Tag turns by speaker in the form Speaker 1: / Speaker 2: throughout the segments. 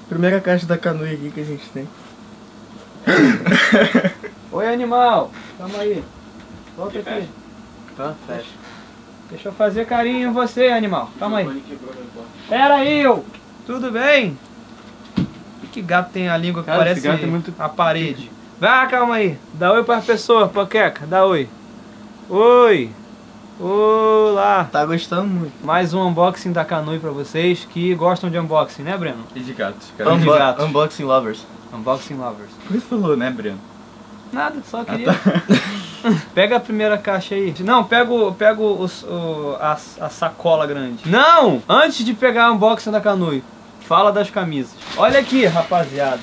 Speaker 1: Primeira caixa da Canoe aqui que a gente tem.
Speaker 2: Oi, animal. Calma aí. Volta aqui.
Speaker 1: Tá, fecha.
Speaker 2: Deixa eu fazer carinho em você, animal. Calma aí. Pera aí, eu. Tudo bem? Que gato tem a língua que
Speaker 1: Cara,
Speaker 2: parece
Speaker 1: esse gato é muito...
Speaker 2: a parede. Vai, calma aí. Dá oi para pessoa, Poqueca. Dá oi. Oi. Olá.
Speaker 1: Tá gostando muito.
Speaker 2: Mais um unboxing da Canoe pra vocês que gostam de unboxing, né, Breno?
Speaker 3: E de gatos.
Speaker 2: gatos.
Speaker 1: Unboxing Lovers.
Speaker 2: Unboxing lovers.
Speaker 3: Por isso falou, né, Breno?
Speaker 2: Nada, só queria. Pega a primeira caixa aí. Não, pega a sacola grande. Não! Antes de pegar a unboxing da Canoe, fala das camisas. Olha aqui, rapaziada.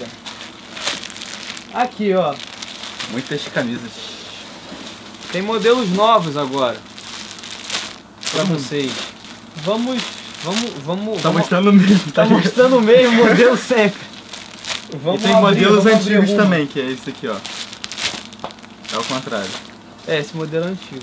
Speaker 2: Aqui, ó.
Speaker 3: Muitas camisas.
Speaker 2: Tem modelos novos agora. Pra vocês. Vamos.
Speaker 3: Tá mostrando o mesmo,
Speaker 2: Tá mostrando o mesmo modelo sempre. Vamos
Speaker 3: e tem
Speaker 2: abrir,
Speaker 3: modelos
Speaker 2: vamos abrir
Speaker 3: antigos
Speaker 2: uma.
Speaker 3: também, que é esse aqui, ó. É o contrário.
Speaker 2: É, esse modelo é antigo.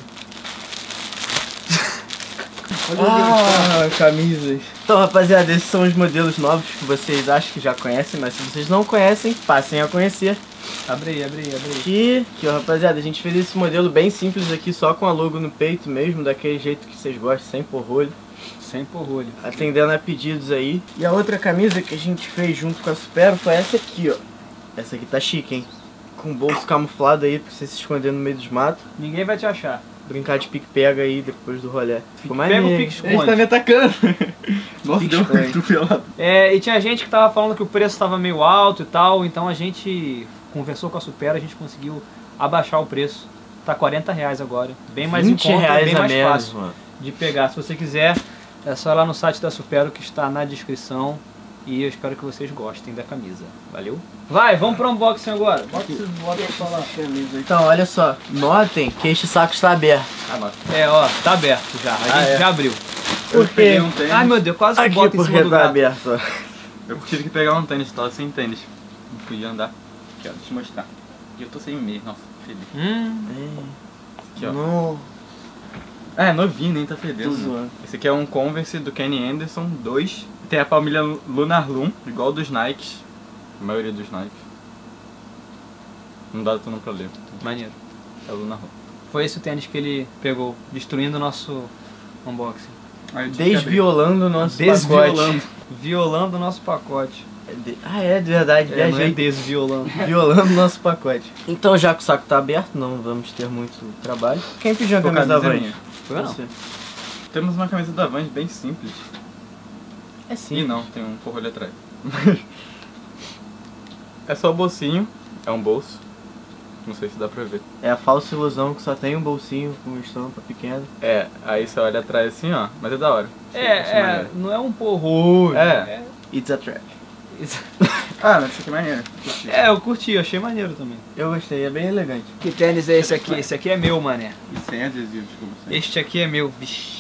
Speaker 1: Camisas. Então, rapaziada, esses são os modelos novos que vocês acham que já conhecem, mas se vocês não conhecem, passem a conhecer.
Speaker 2: Abre aí.
Speaker 1: Aqui, ó, rapaziada, a gente fez esse modelo bem simples aqui, só com a logo no peito mesmo, daquele jeito que vocês gostam, sem porrolho.
Speaker 2: Sem porrolho.
Speaker 1: Atendendo a pedidos aí. E a outra camisa que a gente fez junto com a Supero foi essa aqui, ó. Essa aqui tá chique, hein? Com bolso camuflado aí, pra você se esconder no meio dos matos.
Speaker 2: Ninguém vai te achar.
Speaker 1: Brincar de pique-pega aí depois do rolê. Ficou mais
Speaker 2: Pega o
Speaker 1: maneiro.
Speaker 2: pique-esconde.
Speaker 3: Ele tá me atacando. Nossa,
Speaker 1: Pique
Speaker 3: deu um
Speaker 1: esconde.
Speaker 3: atropelado.
Speaker 2: É, e tinha gente que tava falando que o preço tava meio alto e tal, então a gente conversou com a Supera, a gente conseguiu abaixar o preço. Tá R$40 agora. Bem mais em
Speaker 1: 20
Speaker 2: conta,
Speaker 1: reais
Speaker 2: bem
Speaker 1: a
Speaker 2: mais
Speaker 1: menos,
Speaker 2: fácil
Speaker 1: mano.
Speaker 2: de pegar. Se você quiser, é só ir lá no site da Supero que está na descrição. E eu espero que vocês gostem da camisa. Valeu? Vai, vamos pro unboxing agora. Bota esses bota pra falar.
Speaker 1: Então, olha só. Notem que este saco está aberto.
Speaker 3: Ah, nossa.
Speaker 2: É, ó, tá aberto já. A gente já abriu.
Speaker 1: Por quê?
Speaker 3: peguei um tênis.
Speaker 2: Ai meu Deus, quase que
Speaker 1: Aqui
Speaker 2: bota em cima
Speaker 1: porque
Speaker 2: do
Speaker 1: tá
Speaker 2: gato.
Speaker 1: aberto, ó.
Speaker 3: Eu tive que pegar um tênis, tava sem tênis. Não podia andar. Aqui, ó, deixa eu mostrar. E eu tô sem meia, nossa, feliz. Aqui, ó.
Speaker 1: Não.
Speaker 3: É, novinho, nem tá
Speaker 1: Tô
Speaker 3: fedendo.
Speaker 1: zoando.
Speaker 3: Esse aqui é um Converse do Kenny Anderson 2. Tem a palmilha Lunar Loom, igual dos Nikes. A maioria dos Nikes. Não dá tanto pra ler.
Speaker 2: Maneiro.
Speaker 3: É o Lunar Loom.
Speaker 2: Foi esse o tênis que ele pegou, destruindo o nosso unboxing.
Speaker 3: Aí eu tive que abrir.
Speaker 1: Desviolando o nosso
Speaker 2: Desviolando.
Speaker 1: pacote.
Speaker 2: Violando o nosso pacote.
Speaker 1: Ah, é de verdade.
Speaker 2: É, não é
Speaker 1: Viajei.
Speaker 2: desviolando.
Speaker 1: Violando o nosso pacote. Então, já que o saco tá aberto, não vamos ter muito trabalho. Quem pediu a
Speaker 3: Pô,
Speaker 1: camisa da
Speaker 3: camisa
Speaker 1: Vans?
Speaker 3: minha.
Speaker 2: Foi ou não?
Speaker 1: Você.
Speaker 3: Temos uma camisa da Vans bem simples.
Speaker 1: É sim.
Speaker 3: E não, tem um porrolho atrás. É só o bolsinho, é um bolso. Não sei se dá pra ver.
Speaker 1: É a falsa ilusão que só tem um bolsinho com estampa pequena.
Speaker 3: É, aí você olha atrás assim, ó, mas é da hora. Achei maneiro.
Speaker 2: Não é um porrolho.
Speaker 3: É.
Speaker 1: It's a trap.
Speaker 3: Ah, mas isso aqui é maneiro. Curti.
Speaker 2: É, eu curti, achei maneiro também.
Speaker 1: Eu gostei, é bem elegante.
Speaker 2: Que tênis é esse aqui? Esse aqui é meu, mané.
Speaker 3: E sem adesivos, como sempre.
Speaker 2: Este aqui é meu. Vixe.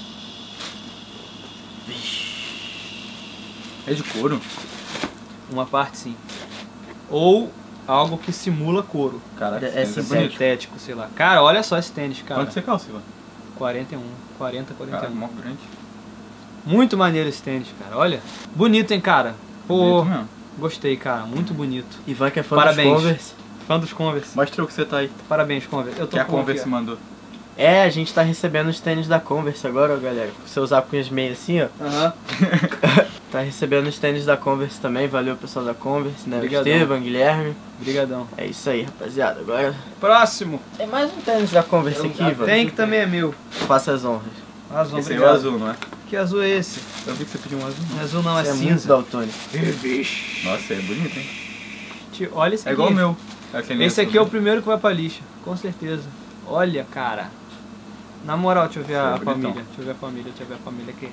Speaker 3: É de couro?
Speaker 2: Uma parte sim. Ou algo que simula couro.
Speaker 3: Caraca,
Speaker 1: É
Speaker 3: esse tênis
Speaker 1: sintético.
Speaker 2: Sintético, sei lá. Cara, olha só esse tênis, cara.
Speaker 3: Quanto você calça, Ivan?
Speaker 2: 41, 40,
Speaker 3: Cara,
Speaker 2: 41.
Speaker 3: mó grande.
Speaker 2: Muito maneiro esse tênis, cara. Olha. Bonito, hein, cara. Pô,
Speaker 3: Bonito mesmo.
Speaker 2: gostei, cara. Muito bonito.
Speaker 1: Ivan que é fã
Speaker 2: Parabéns.
Speaker 1: dos Converse.
Speaker 2: Fã dos Converse.
Speaker 3: Mostra o que você tá aí.
Speaker 2: Parabéns, Converse. Eu tô
Speaker 3: Que a
Speaker 2: com
Speaker 3: Converse
Speaker 2: aqui, ó.
Speaker 3: mandou.
Speaker 1: É, a gente tá recebendo os tênis da Converse agora, ó, galera. Se você usar com as meias assim, ó.
Speaker 2: Aham.
Speaker 1: Tá recebendo os tênis da Converse também. Valeu, pessoal da Converse, né?
Speaker 2: Obrigadão.
Speaker 1: Estevam, Guilherme.
Speaker 2: Obrigadão.
Speaker 1: É isso aí, rapaziada. Agora
Speaker 2: Próximo.
Speaker 1: tem mais um tênis da Converse aqui, Ivan.
Speaker 2: Tem que também é meu.
Speaker 1: Faça as honras.
Speaker 2: Azul,
Speaker 3: Esse aí é o
Speaker 2: obrigado.
Speaker 3: azul, não é?
Speaker 2: Que azul é esse?
Speaker 3: Eu vi que você pediu um azul.
Speaker 2: Não é azul não, é
Speaker 1: Você é muito
Speaker 2: cinza.
Speaker 1: daltônico.
Speaker 3: Nossa, é bonito, hein?
Speaker 2: Olha esse aqui.
Speaker 3: É igual o meu. Aquele
Speaker 2: Esse
Speaker 3: azul,
Speaker 2: aqui é o
Speaker 3: né?
Speaker 2: primeiro que vai pra lixa, com certeza. Olha, cara. Na moral, deixa eu ver
Speaker 3: Isso é
Speaker 2: a
Speaker 3: bonitão.
Speaker 2: família. Deixa eu ver a família, deixa eu ver a família aqui.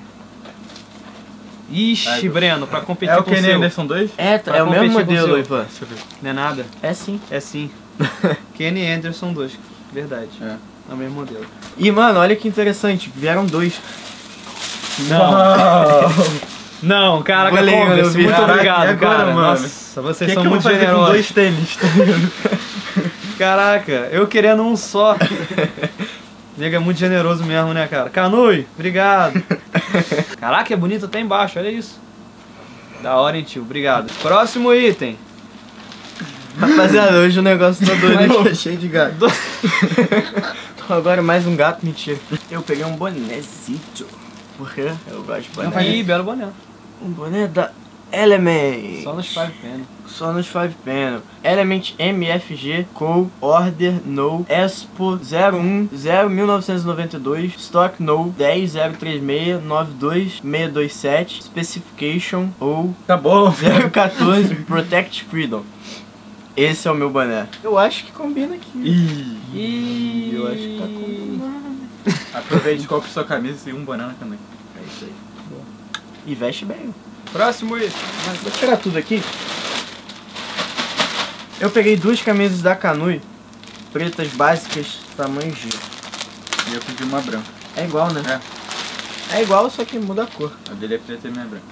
Speaker 2: Ixi,
Speaker 3: Ai,
Speaker 2: Breno, pra competir
Speaker 3: É o
Speaker 2: com o
Speaker 3: Kenny
Speaker 2: seu.
Speaker 3: Anderson 2?
Speaker 1: É,
Speaker 2: Pra
Speaker 1: é o mesmo
Speaker 2: competir com o
Speaker 1: modelo,
Speaker 2: seu.
Speaker 1: Ivan.
Speaker 3: Deixa eu ver.
Speaker 2: Não é nada?
Speaker 1: É sim.
Speaker 2: É sim. Kenny Anderson 2, verdade.
Speaker 3: É.
Speaker 2: É o mesmo modelo.
Speaker 1: E, mano, olha que interessante. Vieram dois.
Speaker 2: Não, caraca,
Speaker 1: Vou ler,
Speaker 2: Converse,
Speaker 1: eu vi.
Speaker 2: muito
Speaker 1: Caraca,
Speaker 2: obrigado,
Speaker 3: e agora,
Speaker 2: cara.
Speaker 3: mano?
Speaker 2: Nossa, vocês
Speaker 3: Que
Speaker 2: são
Speaker 3: eu
Speaker 2: muito
Speaker 3: vou fazer com
Speaker 2: generosos.
Speaker 3: dois tênis, tá ligado?
Speaker 2: Caraca, eu querendo um só. Nego é muito generoso mesmo, né, cara? Canoe, obrigado. Caraca, é bonito até embaixo, olha isso. Da hora, hein, tio? Obrigado. Próximo item.
Speaker 1: Rapaziada, hoje o negócio tá doido, tá cheio de gato. Agora mais um gato, mentira. Eu peguei um bonézito. Por quê? Eu gosto de boné.
Speaker 2: Ih, belo boné.
Speaker 1: Um boné da Element.
Speaker 2: Só nos 5 penny.
Speaker 1: Só nos 5 panel. Element MFG Code Order No Expo 01/0/1992 Stock No 10.036.92.627 Specification ou
Speaker 3: Tá bom.
Speaker 1: 014 Protect Freedom. Esse é o meu boné. Eu acho que combina aqui. Eu acho que tá combinando.
Speaker 3: Aproveite, compre sua camisa e um banana também.
Speaker 1: É isso aí. Boa. E veste bem.
Speaker 2: Próximo item.
Speaker 1: Mas vou tirar tudo aqui. Eu peguei duas camisas da Kanui, pretas básicas, tamanho G.
Speaker 3: E eu pedi uma branca.
Speaker 1: É igual, né? É igual, só que muda a cor.
Speaker 3: A dele é preta e a minha é branca.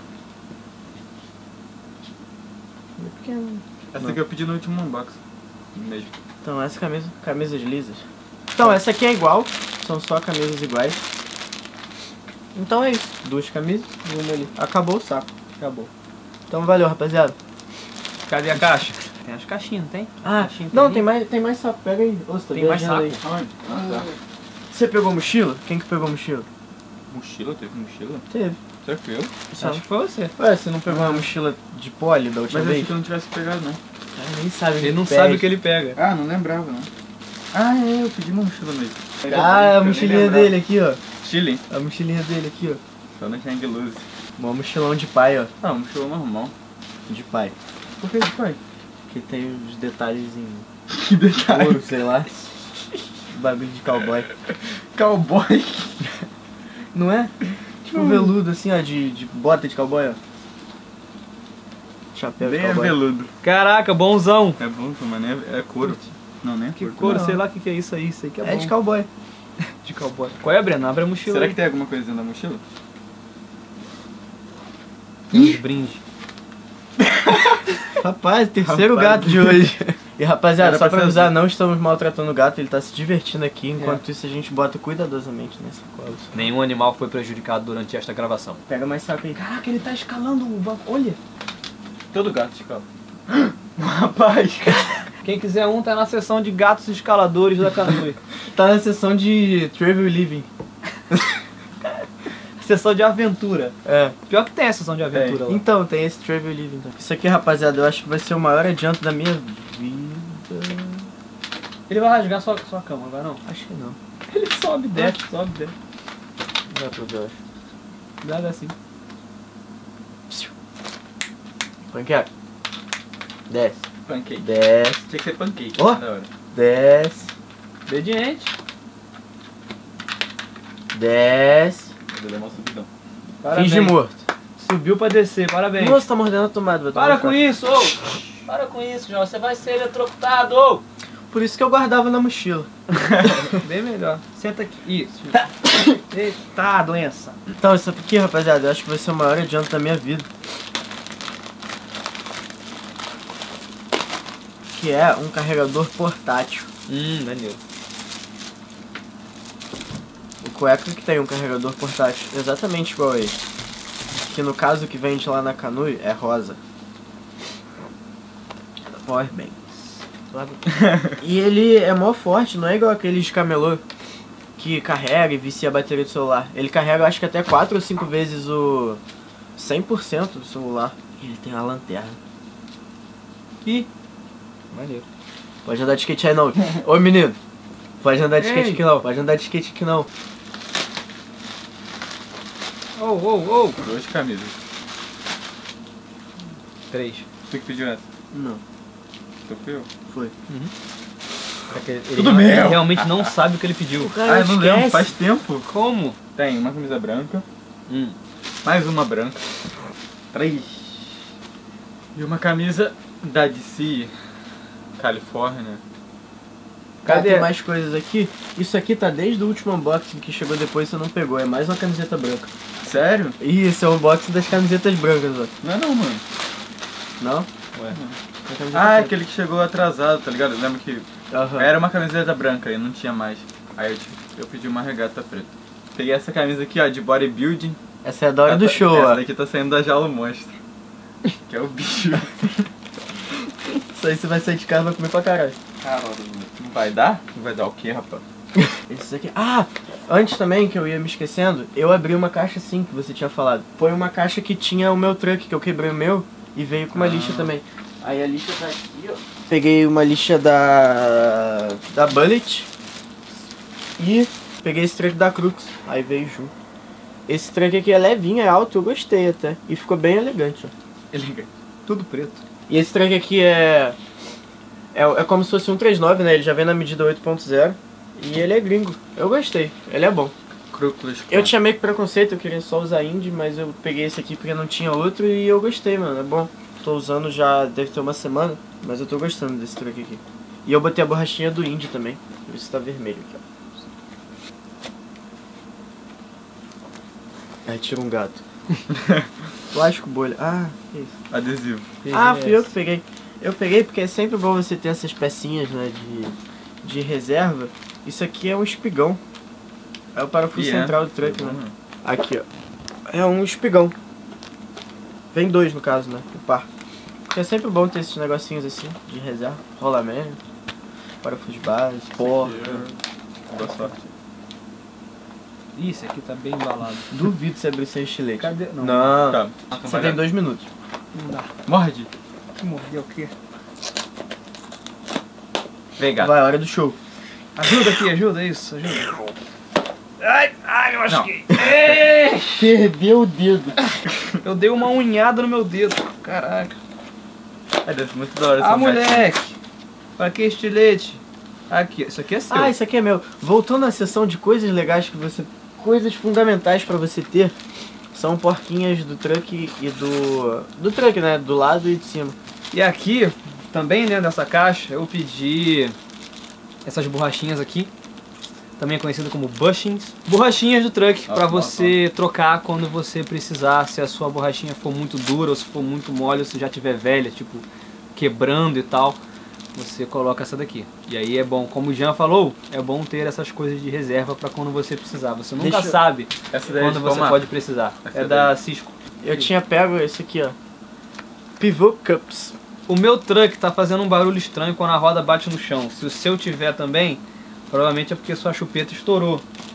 Speaker 1: É pequeno.
Speaker 3: Essa aqui eu pedi no último unboxing. Mesmo.
Speaker 1: Então, essa camisas lisas. Então, essa aqui é igual, são só camisas iguais. Então é isso. Duas camisas e uma ali. Acabou o saco. Acabou. Então valeu, rapaziada.
Speaker 2: Cadê a caixa? Tem as caixinhas, não tem?
Speaker 1: Ah, não, tem mais saco. Pega aí. Ô,
Speaker 2: tem mais saco?
Speaker 1: Aí.
Speaker 3: Onde? Tá.
Speaker 1: Você pegou mochila? Quem que pegou mochila?
Speaker 3: Mochila? Teve mochila?
Speaker 1: Teve.
Speaker 3: Será que foi eu?
Speaker 2: Acho que foi você.
Speaker 1: Ué, você não pegou uma mochila de pole da última
Speaker 3: Mas eu
Speaker 1: vez?
Speaker 3: achei que eu não tivesse pegado, não.
Speaker 1: Cara, nem sabe.
Speaker 2: Ele não sabe o que ele pega.
Speaker 3: Ah, não lembrava, não. Ah, é, eu pedi uma mochila mesmo.
Speaker 1: Ah, a mochilinha dele aqui, ó.
Speaker 3: Chile.
Speaker 1: A mochilinha dele aqui, ó.
Speaker 3: Só no Hang Loose.
Speaker 1: Um mochilão de pai, ó.
Speaker 3: Ah, mochila normal.
Speaker 1: De pai.
Speaker 3: Por que de pai?
Speaker 1: Que tem os detalhes em
Speaker 3: Que detalhe.
Speaker 1: ouro, sei lá. Bagulho de cowboy.
Speaker 3: Cowboy.
Speaker 1: Não é? Tipo veludo assim, ó, de bota de cowboy, ó. Chapéu de
Speaker 3: Bem
Speaker 1: cowboy.
Speaker 3: veludo.
Speaker 2: Caraca, bonzão.
Speaker 3: É bom, mas é couro. Não, nem é
Speaker 2: Que
Speaker 3: couro.
Speaker 2: cor,
Speaker 1: Não.
Speaker 2: sei lá o que é isso aí. Isso aí que é,
Speaker 1: É
Speaker 2: bom.
Speaker 1: de cowboy.
Speaker 2: De cowboy. Qual é, Breno? Abre a mochila.
Speaker 3: Será
Speaker 2: aí.
Speaker 3: que tem alguma coisa dentro da mochila?
Speaker 2: Tem uns brindes.
Speaker 1: Rapaz, terceiro
Speaker 3: Rapaz.
Speaker 1: gato de hoje. E rapaziada,
Speaker 3: Era
Speaker 1: só
Speaker 3: pra
Speaker 1: pra
Speaker 3: ser
Speaker 1: avisar,
Speaker 3: assim.
Speaker 1: não estamos maltratando o gato, ele tá se divertindo aqui, enquanto isso a gente bota cuidadosamente nessa cola.
Speaker 2: Nenhum animal foi prejudicado durante esta gravação.
Speaker 1: Pega mais saco aí. Caraca, ele tá escalando o banco. Olha.
Speaker 3: Todo gato escala. Rapaz.
Speaker 2: Quem quiser um, tá na seção de gatos escaladores da Kanui.
Speaker 1: Tá na sessão de Travel Living.
Speaker 2: Sessão de aventura.
Speaker 1: É.
Speaker 2: Pior que tem a sessão de aventura lá.
Speaker 1: Então, tem esse Travel Living. Então. Isso aqui, rapaziada, eu acho que vai ser o maior adianto da minha vida.
Speaker 2: Ele vai rasgar sua cama, vai não?
Speaker 1: Acho que não.
Speaker 2: Ele sobe, desce, sobe, desce.
Speaker 1: Não é tudo, eu acho.
Speaker 2: Dá assim.
Speaker 1: Panqueca. Desce.
Speaker 3: Pancake.
Speaker 1: Desce.
Speaker 3: Tinha que ser pancake.
Speaker 1: Ó.
Speaker 3: Da hora.
Speaker 1: Desce.
Speaker 2: Obediente.
Speaker 1: Desce.
Speaker 3: Vou dar uma subidão.
Speaker 1: Finge morto.
Speaker 2: Subiu pra descer, parabéns.
Speaker 1: Nossa, tá mordendo a tomada. vai tomar
Speaker 2: Para
Speaker 1: no
Speaker 2: com
Speaker 1: cu.
Speaker 2: isso, ô! Para com isso, João. Você vai ser eletrocutado, ô!
Speaker 1: Por isso que eu guardava na mochila.
Speaker 2: Bem melhor. Senta aqui. Isso. Eita, doença.
Speaker 1: Então, isso aqui, rapaziada, eu acho que vai ser o maior adianto da minha vida. Que é um carregador portátil.
Speaker 2: Maneiro.
Speaker 1: O cueca que tem um carregador portátil exatamente igual a esse. Que no caso que vende lá na Kanui é rosa. Powerbanks. E ele é mó forte, não é igual aqueles de camelô que carrega e vicia a bateria do celular. Ele carrega acho que até 4 ou 5 vezes o 100% do celular. E ele tem uma lanterna.
Speaker 2: Ih. Maneiro.
Speaker 1: Pode andar de skate aí não. Ô menino. Pode andar de skate
Speaker 2: Ei.
Speaker 1: aqui não. Pode andar de skate aqui não.
Speaker 2: Ô.
Speaker 3: 2 camisas.
Speaker 2: 3.
Speaker 3: Tu que pediu essa?
Speaker 1: Não.
Speaker 3: Tu fui eu?
Speaker 1: Foi.
Speaker 3: Tudo meu.
Speaker 2: Ele realmente não sabe o que ele pediu.
Speaker 1: Cara,
Speaker 3: eu não lembro,
Speaker 1: esquece.
Speaker 3: faz tempo.
Speaker 2: Como?
Speaker 3: Tem uma camisa branca, mais uma branca, 3. E uma camisa da DC, Califórnia.
Speaker 1: Cara,
Speaker 2: Cadê?
Speaker 1: tem mais coisas aqui. Isso aqui tá desde o último unboxing que chegou depois e você não pegou. É mais uma camiseta branca.
Speaker 3: Sério?
Speaker 1: Ih, esse é o unboxing das camisetas brancas, ó.
Speaker 3: Não é não, mano.
Speaker 1: Não?
Speaker 2: Ué.
Speaker 1: É camiseta
Speaker 3: Ah, é
Speaker 1: preta.
Speaker 3: aquele que chegou atrasado, tá ligado? Eu lembro que
Speaker 1: Aham.
Speaker 3: era uma camiseta branca e não tinha mais. Aí eu pedi uma regata preta. Peguei essa camisa aqui, ó, de bodybuilding.
Speaker 1: Essa é a da hora do show,
Speaker 3: Essa
Speaker 1: ó.
Speaker 3: daqui tá saindo da jaula monstro. Que é o bicho.
Speaker 1: Isso aí você vai sair de casa e vai comer pra caralho.
Speaker 3: Caramba, não vai dar? Não vai dar o quê, rapaz?
Speaker 1: Isso aqui. Ah! Antes também, que eu ia me esquecendo, eu abri uma caixa assim que você tinha falado. Foi uma caixa que tinha o meu truck, que eu quebrei o meu e veio com uma lixa também. Aí a lixa tá aqui, ó. Peguei uma lixa da Bullet e peguei esse truck da Crux. Aí veio junto. Esse truck aqui é levinho, é alto, eu gostei até. E ficou bem elegante, ó.
Speaker 3: Elegante.
Speaker 2: Tudo preto.
Speaker 1: E esse truck aqui é como se fosse um 39, né? Ele já vem na medida 8.0. E ele é gringo. Eu gostei. Ele é bom.
Speaker 3: Crúculas.
Speaker 1: Eu tinha meio que preconceito, eu queria só usar Indy, mas eu peguei esse aqui porque não tinha outro e eu gostei, mano. É bom. Tô usando já, deve ter uma semana, mas eu tô gostando desse truck aqui. E eu botei a borrachinha do Indy também. Por isso tá vermelho aqui, ó. Aí tira um gato. Plástico bolha. Ah, que isso.
Speaker 3: Adesivo.
Speaker 1: Ah, fui eu que peguei. Eu peguei porque é sempre bom você ter essas pecinhas, né, de reserva. Isso aqui é um espigão. É o parafuso central do truck, né? Aqui, ó. É um espigão. Vem dois, no caso, né? O par. Porque é sempre bom ter esses negocinhos assim, de reserva. Rolamento, parafuso de base, porta.
Speaker 3: Boa sorte.
Speaker 2: Ih, esse aqui tá bem embalado.
Speaker 1: Duvido você abrir sem estilete.
Speaker 2: Cadê? Não.
Speaker 1: Não.
Speaker 3: Tá.
Speaker 1: Você tem 2 minutos.
Speaker 2: Não dá.
Speaker 3: Morde.
Speaker 2: Que mordeu o quê?
Speaker 3: Vem, gato.
Speaker 1: Vai, hora do show.
Speaker 2: Ajuda aqui, ajuda, isso, ajuda. Ai, eu machuquei.
Speaker 1: Perdeu o dedo.
Speaker 2: Eu dei uma unhada no meu dedo. Caraca.
Speaker 3: Deve ser muito da hora essa
Speaker 2: Ah, moleque. Pra que estilete? Aqui, isso aqui é seu.
Speaker 1: Ah, isso aqui é meu. Voltando à sessão de coisas legais que você... Coisas fundamentais pra você ter. São porquinhas do truck e do truck, né? Do lado e de cima.
Speaker 2: E aqui, também dentro dessa caixa, eu pedi essas borrachinhas aqui. Também conhecido como bushings. Borrachinhas do truck, pra você trocar quando você precisar. Se a sua borrachinha for muito dura ou se for muito mole, ou se já tiver velha, tipo, quebrando e tal, você coloca essa daqui. E aí é bom, como o Jean falou, é bom ter essas coisas de reserva pra quando você precisar. Você nunca sabe quando você pode precisar. É da Cisco.
Speaker 1: Eu tinha pego esse aqui, ó. Pivot Cups.
Speaker 2: O meu truck tá fazendo um barulho estranho quando a roda bate no chão. Se o seu tiver também, provavelmente é porque sua chupeta estourou.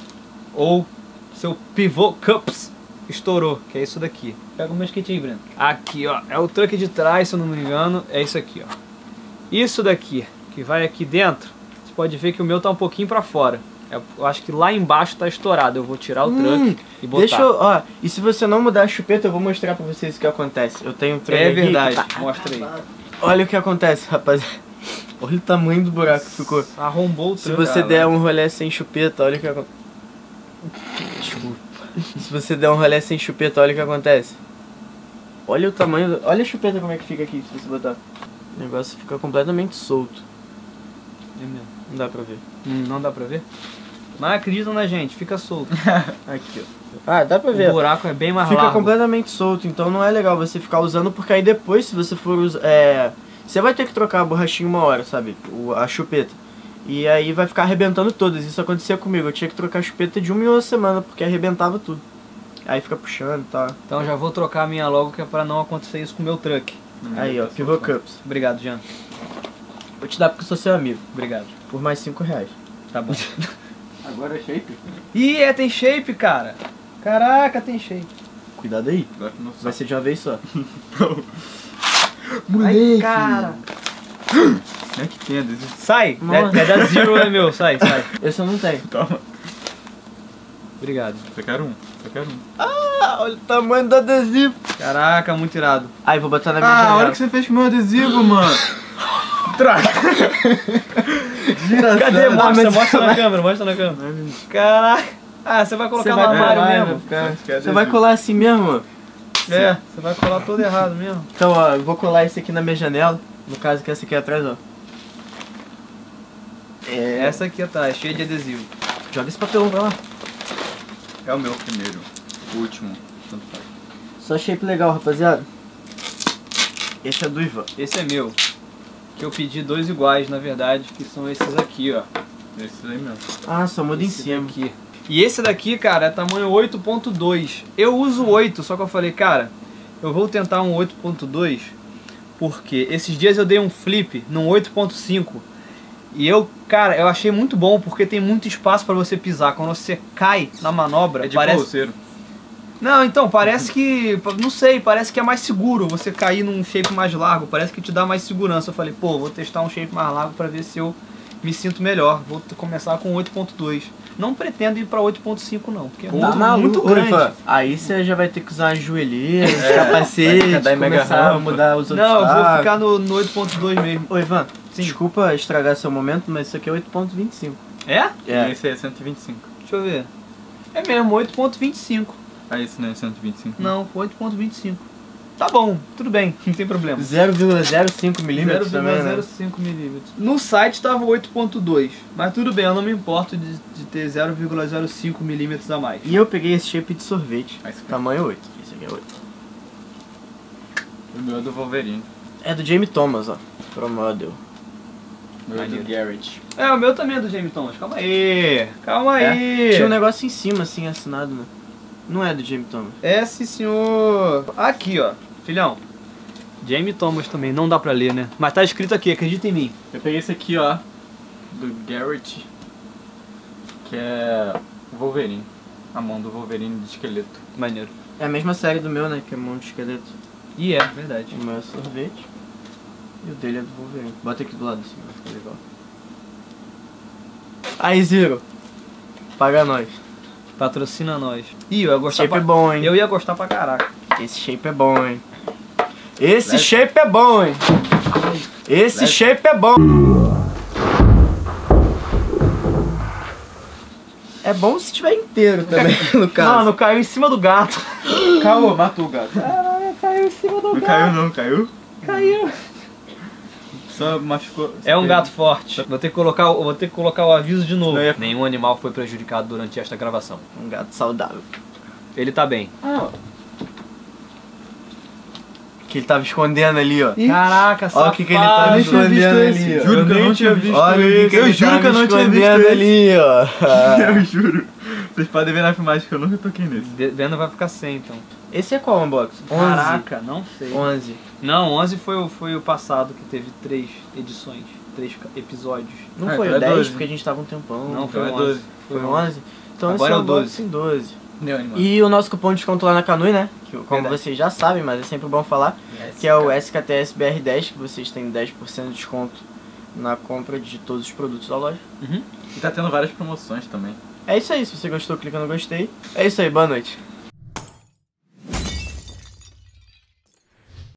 Speaker 2: Ou seu Pivot Cups estourou, que é isso daqui. Pega o meu skate aí, Breno. Aqui, ó. É o truck de trás, se eu não me engano. É isso aqui, ó. Isso daqui, que vai aqui dentro, você pode ver que o meu tá um pouquinho pra fora. Eu acho que lá embaixo tá estourado. Eu vou tirar o truck e botar.
Speaker 1: Deixa eu, ó, e se você não mudar a chupeta, eu vou mostrar pra vocês o que acontece. Eu tenho um truck
Speaker 2: É
Speaker 1: aqui.
Speaker 2: verdade, mostra aí.
Speaker 1: Olha o que acontece, rapaziada. Olha o tamanho do buraco que ficou.
Speaker 2: Arrombou o
Speaker 1: Se
Speaker 2: truck.
Speaker 1: você der um rolê sem chupeta, olha o que acontece. Desculpa. Se você der um rolê sem chupeta, olha o que acontece. Olha o tamanho, olha a chupeta como é que fica aqui, se você botar. O negócio fica completamente solto.
Speaker 2: É mesmo.
Speaker 1: Não dá pra ver.
Speaker 2: Não dá pra ver? Mas acreditam na gente, fica solto.
Speaker 1: Aqui, ó. Ah, dá pra ver.
Speaker 2: O buraco é bem mais
Speaker 1: Fica
Speaker 2: largo.
Speaker 1: completamente solto, então não é legal você ficar usando, porque aí depois, se você for usar... você vai ter que trocar a borrachinha uma hora, sabe? A chupeta. E aí vai ficar arrebentando todas. Isso acontecia comigo. Eu tinha que trocar a chupeta de 1 em 1 semana, porque arrebentava tudo. Aí fica puxando e tal.
Speaker 2: Então já vou trocar a minha logo, que é pra não acontecer isso com o meu truck.
Speaker 1: Aí, ó, Pivot Cups.
Speaker 2: Obrigado, Jean.
Speaker 1: Vou te dar porque eu sou seu amigo.
Speaker 2: Obrigado.
Speaker 1: Por mais R$5.
Speaker 2: Tá bom.
Speaker 3: Agora é shape?
Speaker 2: Ih, tem shape, cara. Caraca, tem shape.
Speaker 1: Cuidado aí.
Speaker 3: Agora não
Speaker 1: Vai ser de uma vez só.
Speaker 2: Ai, cara.
Speaker 3: Como é que tem adesivo?
Speaker 2: Sai.
Speaker 1: Nossa.
Speaker 2: É da Zero, é meu. Sai, sai.
Speaker 1: Esse eu não tenho.
Speaker 3: Toma.
Speaker 2: Obrigado.
Speaker 3: Eu quero um. Eu quero um.
Speaker 1: Ah, olha o tamanho do adesivo.
Speaker 2: Caraca, muito irado.
Speaker 1: Aí, vou botar na minha janela.
Speaker 3: olha o que você fez com o meu adesivo, mano. Traga.
Speaker 2: Cadê?
Speaker 1: mas-
Speaker 2: Mostra na câmera, mostra na câmera. Caraca. Ah, você vai colocar no armário mesmo.
Speaker 1: Você vai colar assim mesmo, ó.
Speaker 2: É, você vai colar todo errado mesmo.
Speaker 1: Então, ó, eu vou colar esse aqui na minha janela. No caso, que essa aqui atrás, ó.
Speaker 2: Essa aqui atrás, cheia de adesivo.
Speaker 1: Joga esse papelão pra lá.
Speaker 3: É o meu primeiro. O último. Tanto faz.
Speaker 1: Só shape legal, rapaziada. Esse é do Ivan.
Speaker 2: Esse é meu. Que eu pedi 2 iguais, na verdade, que são esses aqui, ó.
Speaker 3: Esse aí mesmo.
Speaker 1: Ah, só muda em
Speaker 2: Esse
Speaker 1: cima.
Speaker 2: daqui. E esse daqui, cara, é tamanho 8.2. Eu uso 8, só que eu falei, cara, Eu vou tentar um 8.2, porque esses dias eu dei um flip num 8.5. E cara, eu achei muito bom, porque tem muito espaço pra você pisar. Quando você cai na manobra,
Speaker 3: É de
Speaker 2: parece...
Speaker 3: bolseiro.
Speaker 2: Não, então, parece que... Não sei, parece que é mais seguro você cair num shape mais largo. Parece que te dá mais segurança. Eu falei, pô, vou testar um shape mais largo pra ver se eu me sinto melhor. Vou começar com 8.2. Não pretendo ir pra 8.5 não, porque é muito grande.
Speaker 1: Aí você já vai ter que usar joelheira, capacete,
Speaker 3: vai dar mega
Speaker 1: começar a
Speaker 3: rampa.
Speaker 1: mudar os outros
Speaker 2: Não, eu vou
Speaker 1: tacos.
Speaker 2: ficar no 8.2 mesmo.
Speaker 1: Ô Ivan,
Speaker 2: Sim.
Speaker 1: desculpa estragar seu momento, mas isso aqui é 8.25.
Speaker 2: É?
Speaker 3: E esse é 125.
Speaker 2: Deixa eu ver. É mesmo, 8.25.
Speaker 3: Ah, esse não é 125.
Speaker 2: Não, 8.25. Tá bom, tudo bem, não tem problema.
Speaker 1: 0,05 milímetros também, né?
Speaker 2: 0,05 milímetros. No site tava 8.2, mas tudo bem, eu não me importo de ter 0,05 milímetros a mais.
Speaker 1: E eu peguei esse shape de sorvete,
Speaker 3: Ah, esse aqui.
Speaker 1: tamanho 8. Esse aqui é 8.
Speaker 3: O meu é do Wolverine.
Speaker 1: É do Jamie Thomas, ó. Pro model.
Speaker 3: O meu é do
Speaker 2: Maneiro.
Speaker 3: Garrett.
Speaker 2: É, o meu também é do Jamie Thomas, calma aí. Calma aí.
Speaker 1: Tinha um negócio em cima, assim, assinado, né? Não é do Jamie Thomas.
Speaker 2: É, sim, senhor. Aqui, ó. Filhão. Jamie Thomas também, não dá pra ler, né? Mas tá escrito aqui, acredita em mim.
Speaker 3: Eu peguei esse aqui, ó. Do Garrett. Que é o Wolverine. A mão do Wolverine de esqueleto.
Speaker 2: Maneiro.
Speaker 1: É a mesma série do meu, né? Que é mão de esqueleto.
Speaker 2: E é, verdade.
Speaker 1: O meu é sorvete. E o dele é do Wolverine. Bota aqui do lado assim, vai ficar legal. Aí, Zero. Paga nós.
Speaker 2: Patrocina nós. Ih, eu ia gostar
Speaker 1: Shape é bom, hein?
Speaker 2: Eu ia gostar pra caraca.
Speaker 1: Esse shape é bom, hein? Esse shape é bom, hein? Esse shape é bom. É bom se tiver inteiro também, no caso.
Speaker 2: Mano, caiu em cima do gato.
Speaker 3: Caô, matou o gato.
Speaker 2: Caralho, caiu em cima do
Speaker 3: Não
Speaker 2: gato.
Speaker 3: caiu não, caiu?
Speaker 2: Caiu.
Speaker 3: Só machucou.
Speaker 2: É um gato forte. Vou ter que colocar o aviso de novo.
Speaker 3: Não, ia-
Speaker 2: Nenhum animal foi prejudicado durante esta gravação.
Speaker 1: Um gato saudável.
Speaker 2: Ele tá bem.
Speaker 1: Que ele tava escondendo ali, ó.
Speaker 2: Caraca,
Speaker 1: Olha o que ele tava escondendo ali, ó.
Speaker 3: Juro que eu não tinha visto
Speaker 1: Olha o
Speaker 3: esse.
Speaker 1: que ele
Speaker 3: juro que eu
Speaker 1: tava
Speaker 3: não tinha visto
Speaker 1: escondendo
Speaker 3: esse.
Speaker 1: ali, ó.
Speaker 3: Eu juro. Vocês podem ver na filmagem que eu nunca toquei nesse.
Speaker 2: Vendo vai ficar sem, então.
Speaker 1: Esse é qual unboxing? 11.
Speaker 2: Caraca, não sei.
Speaker 1: 11.
Speaker 2: Não, 11 foi o passado, que teve 3 edições, 3 episódios.
Speaker 1: Não
Speaker 3: Ah,
Speaker 1: foi
Speaker 3: então
Speaker 1: o
Speaker 3: é
Speaker 1: 10,
Speaker 3: 12.
Speaker 1: porque a gente tava um tempão.
Speaker 2: Não,
Speaker 3: então
Speaker 2: foi
Speaker 3: é
Speaker 2: 11.
Speaker 3: 12.
Speaker 1: Foi 11? Então
Speaker 2: Agora
Speaker 1: esse
Speaker 2: é o 12.
Speaker 1: unboxing 12.
Speaker 3: Deu animal.
Speaker 1: E o nosso cupom de desconto lá na Kanui, né? Que, como
Speaker 2: Verdade.
Speaker 1: vocês já sabem, mas é sempre bom falar. Que é o SKTSBR10, que vocês têm 10% de desconto na compra de todos os produtos da loja.
Speaker 2: Uhum.
Speaker 3: E tá tendo várias promoções também.
Speaker 1: É isso aí, se você gostou, clica no gostei. É isso aí, boa noite.